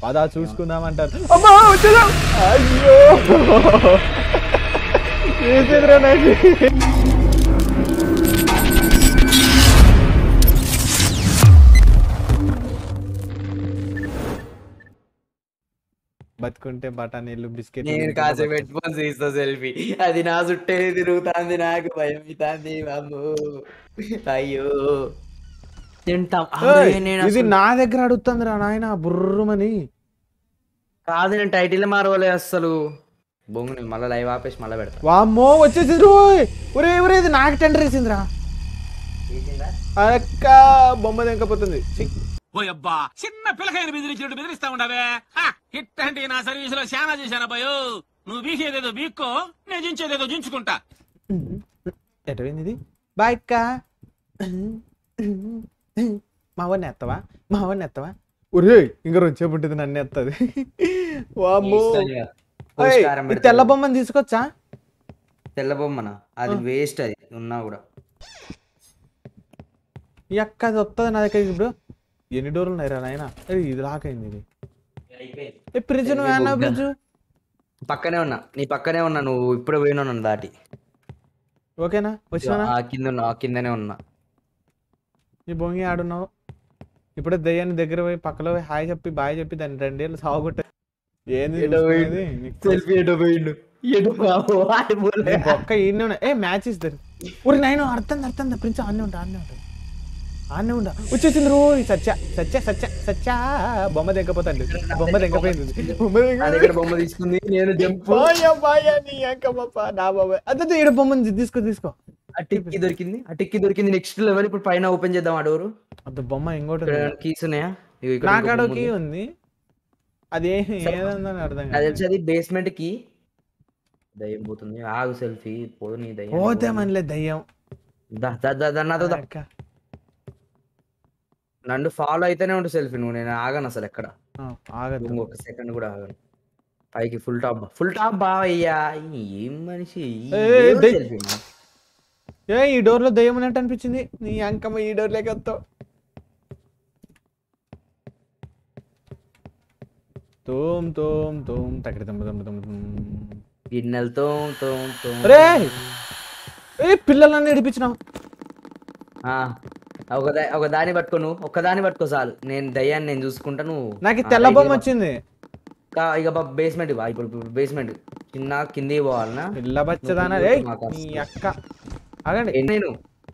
పదా చూసుకుందామంటారు. అమ్మా వచ్చేదా, అయ్యో వేసేదిరా నాకు. బతుకుంటే బఠానీలు బిస్కెట్. నేను కాసేపు పెట్టుకొని తీస్తా సెల్ఫీ. అది నా చుట్టే తిరుగుతాంది, నాకు భయం అవుతుంది బాబు. అయ్యో ఇది నా దగ్గర అడుగుతుంది రా నాయన బుర్రమని. కాదు నేను టైటిల్ మారవలే అసలు. బొంగు మళ్ళీ లైవ్ ఆపేసి మళ్ళీ పెడతా. వామ్మో వచ్చేసింది ఒరే ఒరే, ఇది నాకు టెండర్ వేసిందిరా. అక్క బొమ్మ తెంకపోతుంది. ఓయబ్బా చిన్న పిల్లకాయని బెదిరించినట్టు బెదిరిస్తా ఉండవే. హిట్ అంటే నా సర్వీస్ లో శానా చేశాను అబ్బాయో. నువ్వు బీసేదేదో బీక్కో, నేను జించేదేదో జించుకుంటా. ఎటపోయింది ఇది? బాయ్ అక్క. మావాడిని ఎత్తవా, మావాడిని ఎత్తవా? ఒరే ఇంకా రొంచేపు ఉంటుంది నన్ను ఎత్తది. వామ్మో తెల్ల బొమ్మని తీసుకొచ్చా? తెల్ల బొమ్మనా? అది వేస్ట్, అది ఉన్నా కూడా. ఈ అక్క అది వస్తుంది నా దగ్గర. ఇప్పుడు ఎన్ని డోర్లు ఉన్నాయి రా నాయన? ఇది లాక్ అయింది. ఇది ఫ్రిడ్జ్ నువ్వు ఏమన్నా? ఫ్రిడ్జ్ పక్కనే ఉన్నా, నీ పక్కనే ఉన్నా. నువ్వు ఇప్పుడు పోయినా నన్ను దాటి. ఓకేనా? వచ్చినా కిందనే ఉన్నా. ఈ బొంగి ఆడున్నావు. ఇప్పుడే దయ్యాన్ని దగ్గర పోయి పక్కలో పోయి హాయ్ చెప్పి బాయ్ చెప్పి దాన్ని 2 ఏళ్ళు సాగుకొట్టే. ఏంది ఒక్క ఈయనే ఉన్నా. మ్యాచ్ ఇస్తారు. ఊరి నాయన అర్థం ప్రిన్స్ ఆన్నే ఉంటా వచ్చేసింది రో. సచ్చా సచ్చా సచ్చా సచ్చా బొమ్మ తెంకపోతాండి. బొమ్మ తెంకపోయింది. బొమ్మ తీసుకుంది. నేను నా బాబా అదే ఏడు బొమ్మని తీసుకో. అటిక్కి దొరికింది. Next level. ఇప్పుడు పైన ఓపెన్ చేద్దాం. ఆ డోరు అది బొమ్మ ఇంకోటి కీస్ ఉన్నాయా? నాకాడో కీ ఉంది. అది ఏదందని అర్థం కాదు. అది బేస్మెంట్ కి. దయ్యం పోతుంది. ఆగు సెల్ఫీ పోనీ. దయ్యం పోతే మనలే దయ్యం. నన్ను ఫాలో అయితేనే ఉంటుంది సెల్ఫీ. నువ్వు నేను ఆగను అసలు ఎక్కడ ఆగదు. ఇంకొక సెకండ్ కూడా ఆగను. పైకి ఫుల్ టాప్ బావయ్యా. ఏం మనిషి ఈ డోర్ లో దయ్యం ఉన్నట్టు అనిపించింది. నీ అంకమ్మ ఈ డోర్ లేక గిన్నెలతో పిల్లలన్నీ నడిపించినావు. ఒక దాన్ని పట్టుకో. నువ్వు ఒక్కదాన్ని పట్టుకో చాలు. నేను దయ్యాన్ని నేను చూసుకుంటా. నువ్వు నాకు తెల్ల బొమ్మ వచ్చింది. ఇక బేస్మెంట్ ఇప్పుడు బేస్మెంట్ చిన్న కింది పోవాలనా? పిల్ల బచ్చదానా అక్క. అగండి నేను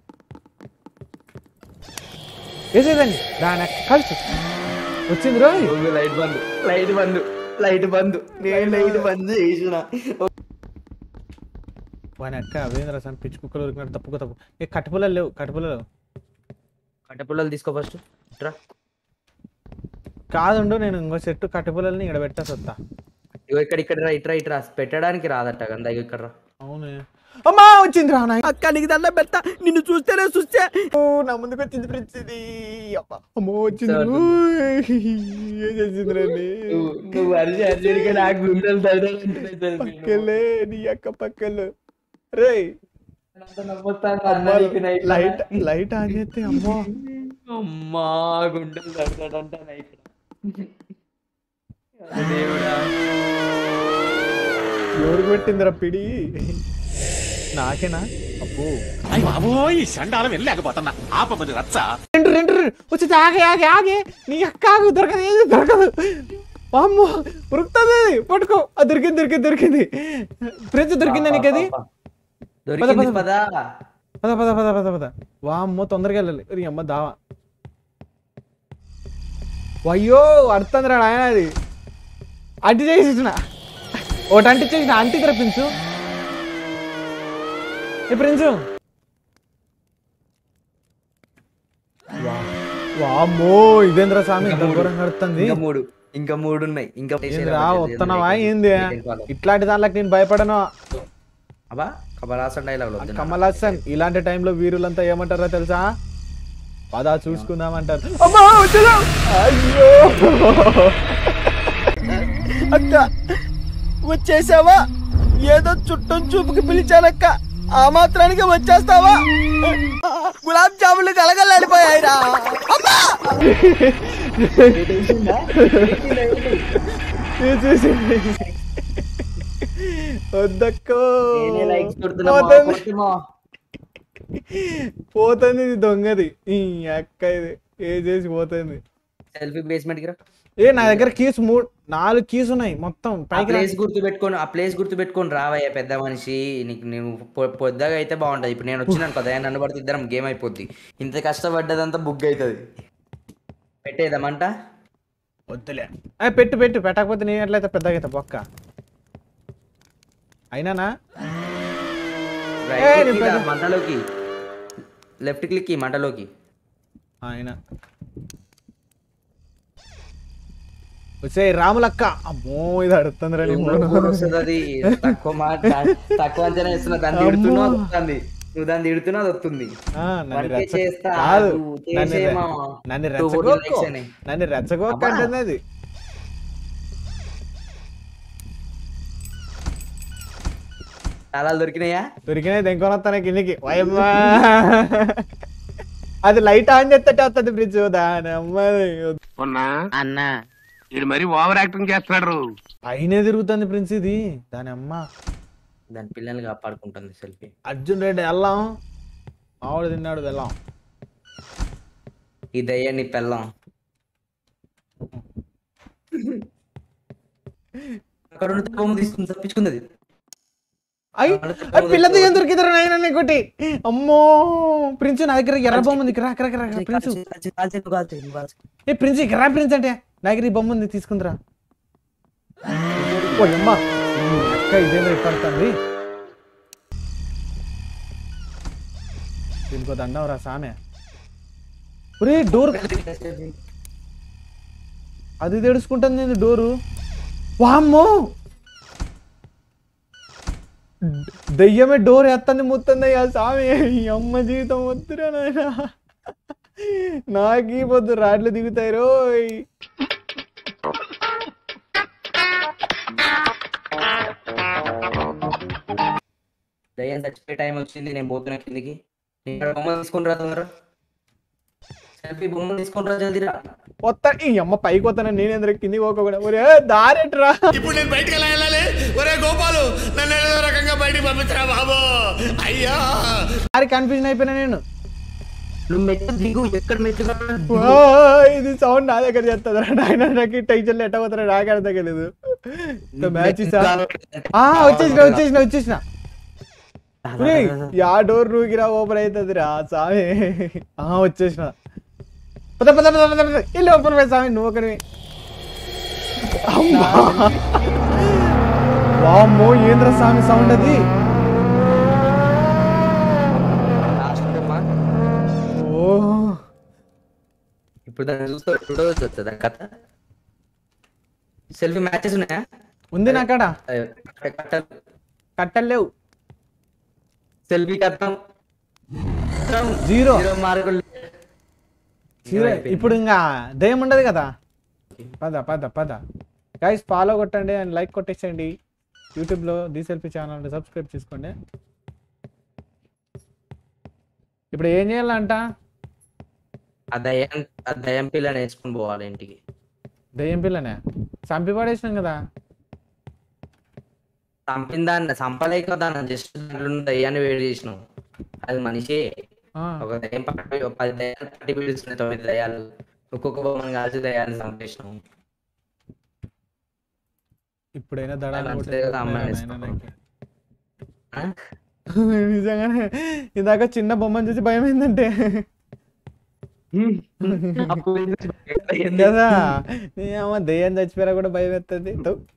వేసేదండి దాని కలిసి వచ్చింది రోజు. లైట్ బంద్ నేను లైట్ బంద్ చేసిన. వాని అక్క అవేంద్ర సార్ పిచ్చి కుక్కలు ఉరికినట్టు తప్పు. కట్టపుల్లలు లేవు. కట్టపుల్లలు తీసుకో ఫస్ట్. కాదుండు నేను ఇంకో సెట్ కట్టపుల్లల్ని ఇక్కడ పెట్టేసి వస్తా. ఇక్కడ ఇట్రా పెట్టడానికి రాదట కదా. ఇక్కడ అవునే. అమ్మా వచ్చింది రా నాయన. అక్క నీకు దండం పెడతా. నిన్ను చూస్తేనే చూస్తే నా ముందుకు వచ్చింది ఫ్రెండ్స్. ఇది అమ్మో వచ్చింది. పక్కలే నీ అక్క పక్కలు. రే లైట్ ఆన్ చేస్తే అమ్మా గుండెలు తడతాడంట నైట్. ఎవరు పెట్టిందిరా పిడి? నాకేనా? అప్పు బాబోయ్ సండాలం వెళ్ళలేకపోతున్నా. ఆపమని రచ్చ. రెండు వచ్చి ఆగే నీ అక్క దొరకదు. అమ్మో ఉరుకుతుంది. పట్టుకో. దొరికింది. ఫ్రిడ్జ్ దొరికిందా నీకు? అది పద. వామ్మో తొందరగా వెళ్ళాలి. అమ్మ దావా. అయ్యో అడుతుంది రా ఆయన. అది అంటి చేసిన ఒకటి అంటించేసిన. అంటి ప్రిన్సు. ప్రిన్సు వామ్మో ఇదేంద్ర స్వామి ఘోరంగా అడుతుంది. ఇంకా మూడు ఉన్నాయి. ఇంకా వస్తున్నావా ఏంది? ఇట్లాంటి దానిలోకి నేను భయపడను. కమల్ హాసన్ ఇలాంటి టైంలో వీరులంతా ఏమంటారో తెలుసా? పదా చూసుకుందామంటారు. అమ్మా వచ్చేదా, అయ్యో అక్క వచ్చేసావా? ఏదో చుట్టం చూపుకి పిలిచానక్క, ఆ మాత్రానికి వచ్చేస్తావా? గులాబ్ జాములు కలగలాడిపోయాయిరా. చూసింది వద్దక్కో పోతుంది ఇది దొంగది ఈ అక్క ఇది ఏ చేసి పోతుంది సెల్ఫీ బేస్మెంట్ కి రా. ఏ నా దగ్గర కీస్ 4 కీస్ ఉన్నాయి మొత్తం ఆ పైకి ప్లేస్ గుర్తు పెట్టుకొని రావయ్యా పెద్ద మనిషి. నీకు నేను పొద్దుగా అయితే బాగుంటది. ఇప్పుడు నేను వచ్చినాను కదా నన్ను పడితే ఇద్దరం గేమ్ అయిపోద్ది. ఇంత కష్టపడ్డదంతా బుక్ అవుతుంది. పెట్టేద్దామంట వద్దులే పెట్టు పెట్టకపోతే నేను ఎట్లయితే పెద్దగా అవుతా బొక్క అయినానా మంటలోకి లెఫ్ట్ క్లిక్ మంటలోకి అయినా వచ్చే రాములక్క అమ్మో ఇది అడుగుతుంది అది తక్కువ అంచనా ఇస్తున్నా. దాన్ని తిడుతున్నావు వస్తుంది, నువ్వు దాన్ని తిడుతున్నా అది వస్తుంది. నన్ను రెచ్చగోక్క అంటుంది అది. తాళాలు దొరికినాయి దెంకొనొస్తాను కిందికి వయమ్మా. అది లైట్ ఆన్ చేస్తే వస్తుంది ఫ్రిడ్జ్ దాని అమ్మాయి అన్నా ఇది మరి ఓవర్ యాక్టింగ్ చేస్తున్నాడు. పైన తిరుగుతుంది ప్రిన్స్ ఇది దాని అమ్మ. దాని పిల్లల్ని కాపాడుకుంటుంది సెల్ఫీ. అర్జున్ రెడ్డి వెళ్ళాం ఆవిడ తిన్నాడు వెళ్ళాం. ఇదయ్యా నీ పెళ్ళం. అక్కడ తీసుకుని తప్పించుకున్నది. పిల్ల దెయ్యం దొరికిద్దరు నాయన కొట్టి. అమ్మో ప్రిన్స్ నా దగ్గర ఎర్ర బొమ్మ ఉంది. ప్రిన్స్ ఏ ప్రిన్స్ ఇక్కడ రా ప్రిన్స్ అంటే నా దగ్గర ఈ బొమ్మ ఉంది తీసుకుందిరా. ఓ అమ్మా అక్క ఇదేమో పడుతుంది. దీనికో దండవరా సామె. ఒరే డోర్ అది తెడుచుకుంటుంది డోరు. వామ్మో దెయ్యమే డోర్ ఎత్తంది ముత్తంది ఆ స్వామి. అమ్మ జీవితం వద్దురా నాయన నాకీ పొద్దు రాడ్లు దిగుతాయి రోయ్. దయ్యం చచ్చిపోయే టైం వచ్చింది. నేను పోతున్నా కిందికి. బొమ్మ తీసుకుని రా తొందర. సెల్ఫీ బొమ్మ తీసుకుని రా జల్దీరా. వస్తా ఈ అమ్మ పైకి వస్తాను నేను ఎందుకు కిందికి పోకుండా. ఒరే దారెట్రా ఇప్పుడు నేను బయటకు ఎలా వెళ్ళాలి? ఒరే గోపాలు నన్ను ఏదో రకంగా బయటికి పంపించరా బాబు. అయ్యా దారి కన్ఫ్యూజన్ అయిపోయినా నేను. నువ్వు మెట్టు దిగు. ఎక్కడ మెట్టు? ఇది సౌండ్ నా దగ్గర చేస్తుందిరా నాయన. నాకు టెన్షన్లు ఎట్ట పోతారా నాకు అర్థం కాలేదు. మ్యాచ్ వచ్చేసిన యా డోర్ రూకిరా ఓపెన్ అవుతుంది రా సామి. వచ్చేసిన ఇల్లు ఓపెన్ పోయి సామి నువ్వు ఒకరివి. వామ్మో ఏంద్ర స్వామి సౌండ్ అది. ఇప్పుడు దాన్ని చూస్తా కథ. సెల్ఫీ మ్యాచెస్ ఉన్నాయా? ఉంది నా కాడ కట్టలు లేవు. సెల్ఫీ కట్టం జీరో మార్కులు. ఇప్పుడు ఇంకా దయ్యం ఉండదు కదా. పద గైస్ ఫాలో కొట్టండి అండ్ లైక్ కొట్టేసండి. యూట్యూబ్లో ది సెల్ఫీ ఛానల్ సబ్స్క్రైబ్ చేసుకోండి. ఇప్పుడు ఏం చేయాలంట? ఆ దయ్యం పిల్లని వేసుకుని పోవాలి ఇంటికి. దయ్యం పిల్లనే చంపి పడేసినాం కదా. చంపిందాన్ని చంపలేక దాన్ని జస్ట్ దయ్యాన్ని వేడి చేసినాం. అది మనిషి ఒక దయ్యం 10 దయ్యాలు పట్టి పిలుస్తున్నాయి. 9 దయ్యాలు ఒక్కొక్క బొమ్మను కాల్చి దయ్యాన్ని చంపేసినాం. ఇప్పుడైనా నిజంగానే ఇందాక చిన్న బొమ్మను చూసి భయం ఏంటంటే కదా దయ్యం చచ్చిపోయారా కూడా భయం ఎత్తది.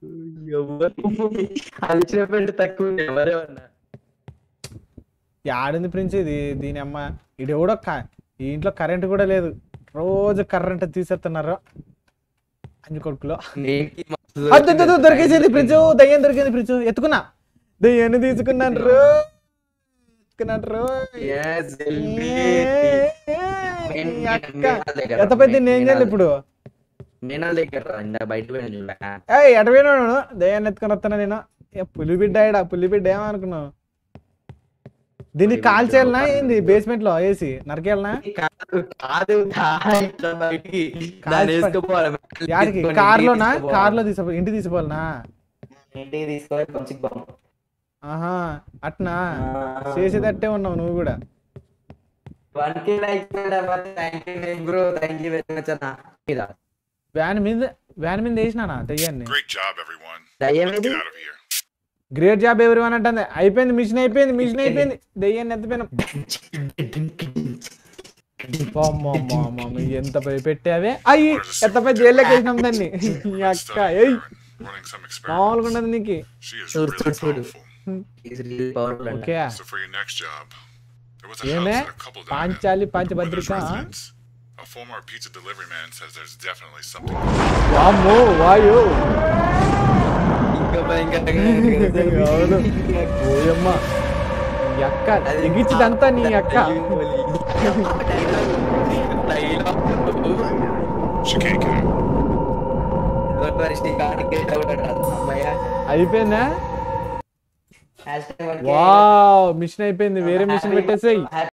ఆడింది ప్రిన్స్ ఇది దీని అమ్మ. ఇది ఎవడో ఈ ఇంట్లో కరెంట్ కూడా లేదు. రోజు కరెంట్ తీసేస్తున్నారు అన్ని కొడుకులో. దొరికేసింది ప్రిన్స్. దయ్యం దొరికింది ప్రిన్స్. ఎత్తుకున్నా దయ్యాన్ని తీసుకున్నాను రో. ఎంత పెద్ద ఏం చేయాలి ఇప్పుడు? ఎటపోయినాడు దయ్యాన్ని ఎత్తుకొని వస్తాను నేను. పులిబిడ్డ పులిబిడ్డ ఏమనుకున్నావు? దీన్ని కాల్చేయాలనా ఏంది బేస్మెంట్ లో వేసి నరికేయాలనా కాదు ఇట్లా బయటికి దాన్ని వేసుకోపోవాలి. యాడికి కార్లోనా కార్లో తీసుకో ఇంటికి తీసుకోవాలనా ఇంటికి తీసుకోవాలి మంచిగా బాగుంది. ఆహా అట్నా చేసేటట్టే ఉన్నావు నువ్వు కూడా 1K likes bro thank you very much అన్న. వ్యాన్ మీద వేసినానా దయ్యాన్ని. Great job, everyone. దయ్యం Get ఏది? out of here. Great job ఎవరి అని అంటుంది. అయిపోయింది మిషన్ అయిపోయింది దయ్యాన్ని ఎత్తపోయినా ఎంత పెట్టావే అయ్యి ఎత్తపై జైల్లోకి వేసినాం దాన్ని ఈ అక్క ఏయ్ Running some experiments. మామూలుగా ఉండదు నీకు. She is Sure, really sure. powerful. He's really powerful అంట. Okay So for your next job, there was a ఏమే house that a couple died in. Panchali Where there's Panchabhadrika residents, a former pizza delivery man says there's definitely something. వామ్మో వాయు ఇంకా భయంకరంగా అవును. ఓయమ్మ ఈ అక్క ఎగిచ్చిదంతా నీ అక్క. She can't get out. అయిపోయిందా #1K వావ్ మిషన్ అయిపోయింది వేరే మిషన్ పెట్టేసాయి.